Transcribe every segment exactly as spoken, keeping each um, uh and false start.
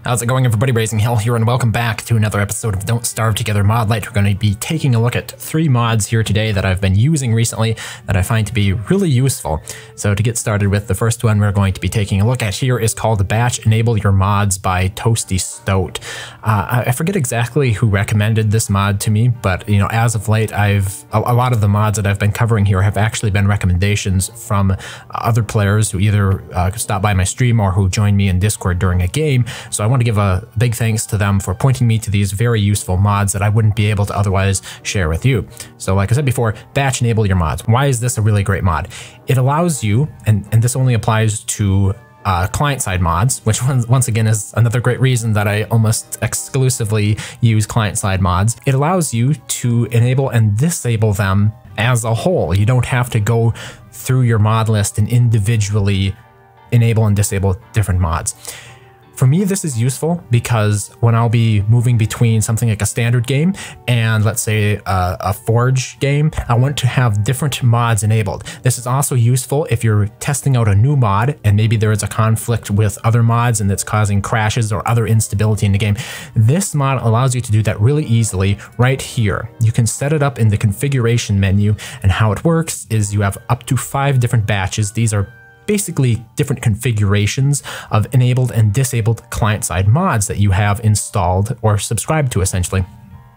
How's it going, everybody? Raising Hell here, and welcome back to another episode of Don't Starve Together Mod Light. We're going to be taking a look at three mods here today that I've been using recently that I find to be really useful. So to get started with, the first one we're going to be taking a look at here is called Batch Enable Your Mods by Toasty Stoat. Uh, I forget exactly who recommended this mod to me, but you know, as of late, I've a, a lot of the mods that I've been covering here have actually been recommendations from other players who either uh, stop by my stream or who join me in Discord during a game. So I want to give a big thanks to them for pointing me to these very useful mods that I wouldn't be able to otherwise share with you. So like I said before, Batch Enable Your Mods. Why is this a really great mod? It allows you, and, and this only applies to uh, client-side mods, which once again is another great reason that I almost exclusively use client-side mods. It allows you to enable and disable them as a whole. You don't have to go through your mod list and individually enable and disable different mods. For me, this is useful because when I'll be moving between something like a standard game and let's say a, a Forge game, I want to have different mods enabled. This is also useful if you're testing out a new mod and maybe there is a conflict with other mods and it's causing crashes or other instability in the game. This mod allows you to do that really easily right here. You can set it up in the configuration menu, and how it works is you have up to five different batches. These are basically different configurations of enabled and disabled client-side mods that you have installed or subscribed to, essentially.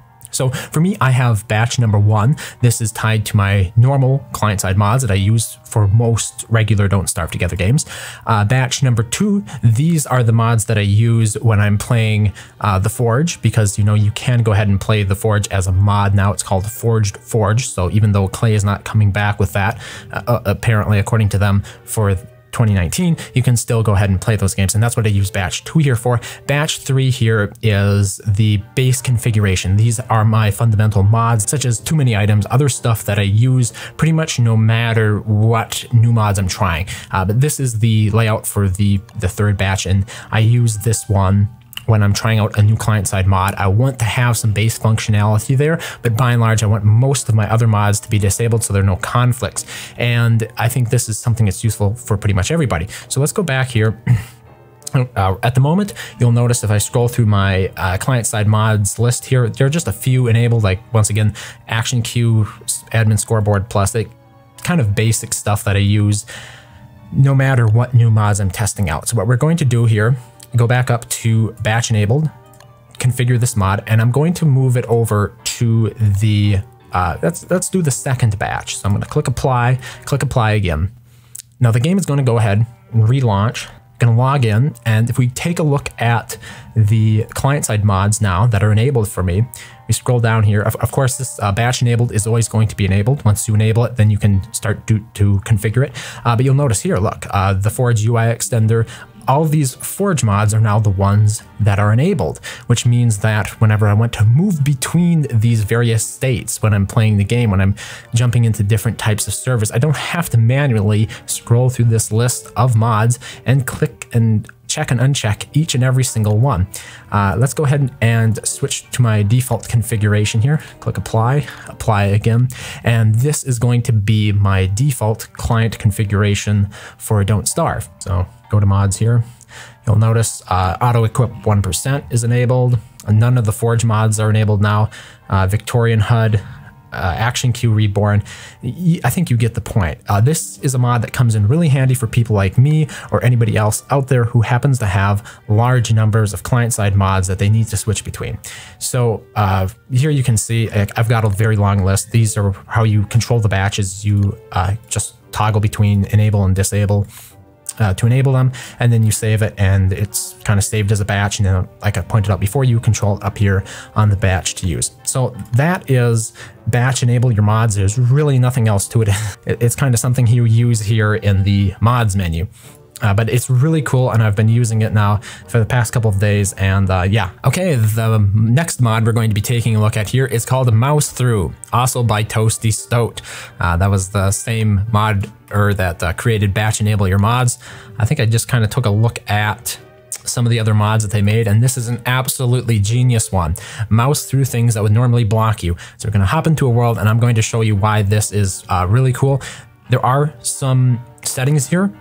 So for me, I have batch number one. This is tied to my normal client-side mods that I use for most regular Don't Starve Together games. Uh, batch number two, these are the mods that I use when I'm playing uh, the Forge, because you know you can go ahead and play the Forge as a mod now. It's called Forged Forge. So even though Clay is not coming back with that, uh, apparently according to them, for twenty nineteen, you can still go ahead and play those games, and that's what I use batch two here for. Batch three here is the base configuration. These are my fundamental mods, such as too many items, other stuff that I use pretty much no matter what new mods I'm trying. Uh, but this is the layout for the, the third batch, and I use this one when I'm trying out a new client-side mod. I want to have some base functionality there, but by and large, I want most of my other mods to be disabled so there are no conflicts. And I think this is something that's useful for pretty much everybody. So let's go back here. Uh, at the moment, you'll notice if I scroll through my uh, client-side mods list here, there are just a few enabled, like once again, Action Queue, Admin Scoreboard Plus, they kind of basic stuff that I use no matter what new mods I'm testing out. So what we're going to do here, go back up to batch enabled, configure this mod, and I'm going to move it over to the, uh, let's, let's do the second batch. So I'm going to click apply, click apply again. Now the game is going to go ahead and relaunch, going to log in, and if we take a look at the client-side mods now that are enabled for me, we scroll down here. Of, of course, this uh, batch enabled is always going to be enabled. Once you enable it, then you can start to, to configure it. Uh, but you'll notice here, look, uh, the Forge U I extender, all of these Forge mods are now the ones that are enabled, which means that whenever I want to move between these various states when I'm playing the game, when I'm jumping into different types of servers, I don't have to manually scroll through this list of mods and click and check and uncheck each and every single one. Uh, let's go ahead and switch to my default configuration here. Click apply, apply again, and this is going to be my default client configuration for Don't Starve. So go to mods here. You'll notice uh, auto equip one percent is enabled. None of the Forge mods are enabled now. Uh, Victorian H U D, Uh, Action Queue Reborn. I think you get the point. Uh, this is a mod that comes in really handy for people like me or anybody else out there who happens to have large numbers of client-side mods that they need to switch between. So uh, here you can see I've got a very long list. These are how you control the batches. You uh, just toggle between enable and disable Uh, to enable them, and then you save it, and it's kind of saved as a batch, and then, like I pointed out before, you control it up here on the batch to use. So that is batch enable your mods. There's really nothing else to it. It's kind of something you use here in the mods menu. Uh, but it's really cool, and I've been using it now for the past couple of days, and uh, yeah. Okay, the next mod we're going to be taking a look at here is called Mouse Through, also by Toasty Stoat. Uh, that was the same mod or that uh, created Batch Enable Your Mods. I think I just kind of took a look at some of the other mods that they made, and this is an absolutely genius one. Mouse through things that would normally block you. So we're going to hop into a world, and I'm going to show you why this is uh, really cool. There are some settings here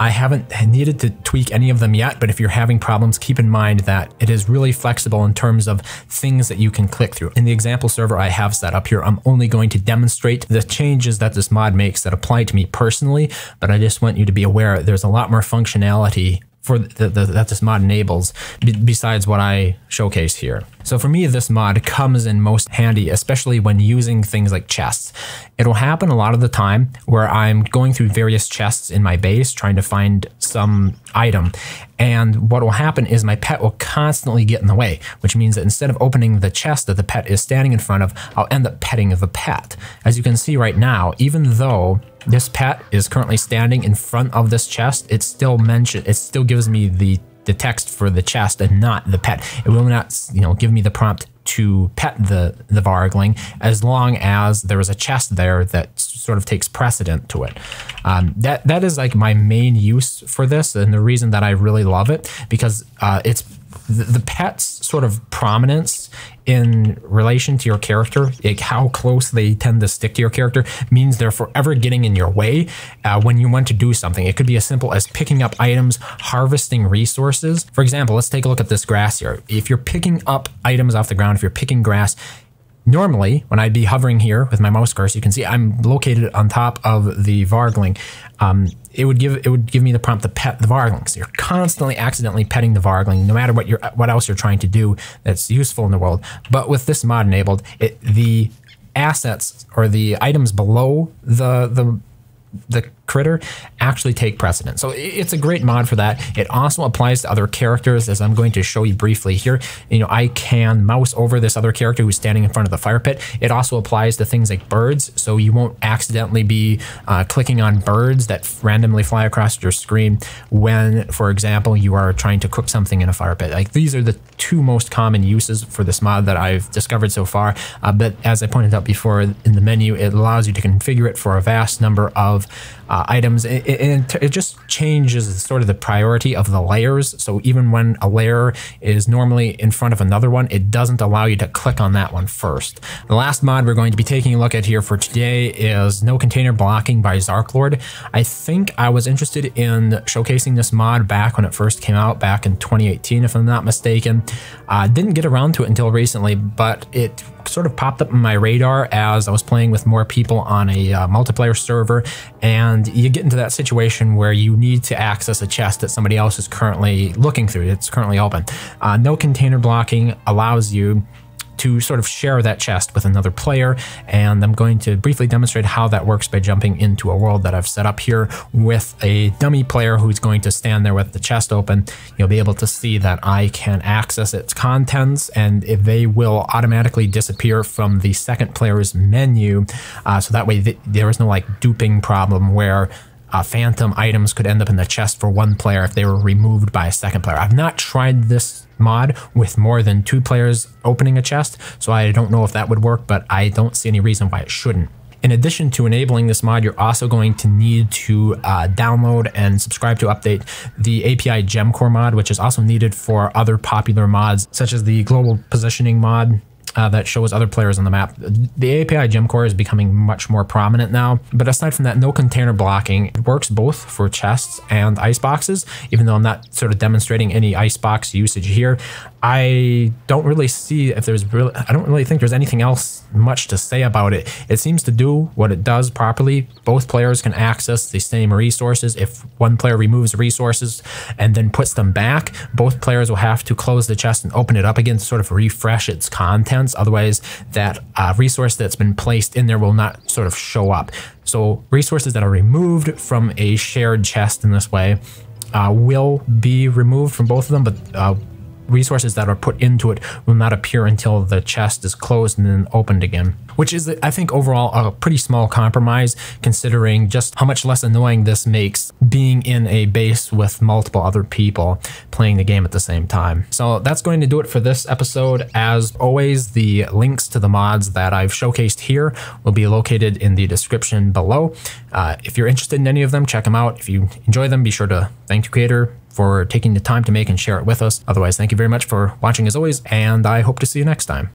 I haven't needed to tweak any of them yet, but if you're having problems, keep in mind that it is really flexible in terms of things that you can click through. In the example server I have set up here, I'm only going to demonstrate the changes that this mod makes that apply to me personally, but I just want you to be aware there's a lot more functionality for the, the, that this mod enables besides what I showcase here. So for me, this mod comes in most handy, especially when using things like chests. It'll happen a lot of the time where I'm going through various chests in my base trying to find some item. And what will happen is my pet will constantly get in the way, which means that instead of opening the chest that the pet is standing in front of, I'll end up petting the pet. As you can see right now, even though this pet is currently standing in front of this chest, it still mention it still gives me the the text for the chest and not the pet. It will not, you know, give me the prompt to pet the the Vargling as long as there is a chest there that sort of takes precedent to it. Um, that that is like my main use for this, and the reason that I really love it, because uh, it's the, the pet's sort of prominence in relation to your character, like how close they tend to stick to your character, means they're forever getting in your way uh, when you want to do something. It could be as simple as picking up items, harvesting resources. For example, let's take a look at this grass here. If you're picking up items off the ground, if you're picking grass, normally when I'd be hovering here with my mouse cursor, you can see I'm located on top of the Vargling. Um, it would give it would give me the prompt to pet the Vargling. So you're constantly accidentally petting the Vargling, no matter what you're what else you're trying to do that's useful in the world. But with this mod enabled, it the assets or the items below the the the critter actually take precedent. So it's a great mod for that. It also applies to other characters, as I'm going to show you briefly here. You know, I can mouse over this other character who's standing in front of the fire pit. It also applies to things like birds, so you won't accidentally be uh, clicking on birds that randomly fly across your screen when, for example, you are trying to cook something in a fire pit. Like, these are the two most common uses for this mod that I've discovered so far. Uh, but as I pointed out before, in the menu, it allows you to configure it for a vast number of Uh, items. It, it, it just changes sort of the priority of the layers. So even when a layer is normally in front of another one, it doesn't allow you to click on that one first. The last mod we're going to be taking a look at here for today is No Container Blocking by Zarklord. I think I was interested in showcasing this mod back when it first came out, back in twenty eighteen, if I'm not mistaken. I uh, didn't get around to it until recently, but it sort of popped up on my radar as I was playing with more people on a uh, multiplayer server, and you get into that situation where you need to access a chest that somebody else is currently looking through. It's currently open. Uh, no container blocking allows you to sort of share that chest with another player, and I'm going to briefly demonstrate how that works by jumping into a world that I've set up here with a dummy player who's going to stand there with the chest open. You'll be able to see that I can access its contents, and if they will automatically disappear from the second player's menu, uh, so that way th there is no like duping problem where Uh, phantom items could end up in the chest for one player if they were removed by a second player. I've not tried this mod with more than two players opening a chest, so I don't know if that would work, but I don't see any reason why it shouldn't. In addition to enabling this mod, you're also going to need to uh, download and subscribe to update the A P I Gemcore mod, which is also needed for other popular mods, such as the Global Positioning mod, Uh, that shows other players on the map. The A P I Gemcore is becoming much more prominent now, but aside from that, no container blocking. It works both for chests and iceboxes, even though I'm not sort of demonstrating any icebox usage here. I don't really see if there's really, I don't really think there's anything else much to say about it. It seems to do what it does properly. Both players can access the same resources. If one player removes resources and then puts them back, both players will have to close the chest and open it up again to sort of refresh its contents. Otherwise, that uh, resource that's been placed in there will not sort of show up. So resources that are removed from a shared chest in this way uh, will be removed from both of them, but uh, resources that are put into it will not appear until the chest is closed and then opened again, which is, I think, overall a pretty small compromise considering just how much less annoying this makes being in a base with multiple other people playing the game at the same time. So that's going to do it for this episode. As always, the links to the mods that I've showcased here will be located in the description below. Uh, if you're interested in any of them, check them out. If you enjoy them, be sure to thank the creator for taking the time to make and share it with us. Otherwise, thank you very much for watching as always, and I hope to see you next time.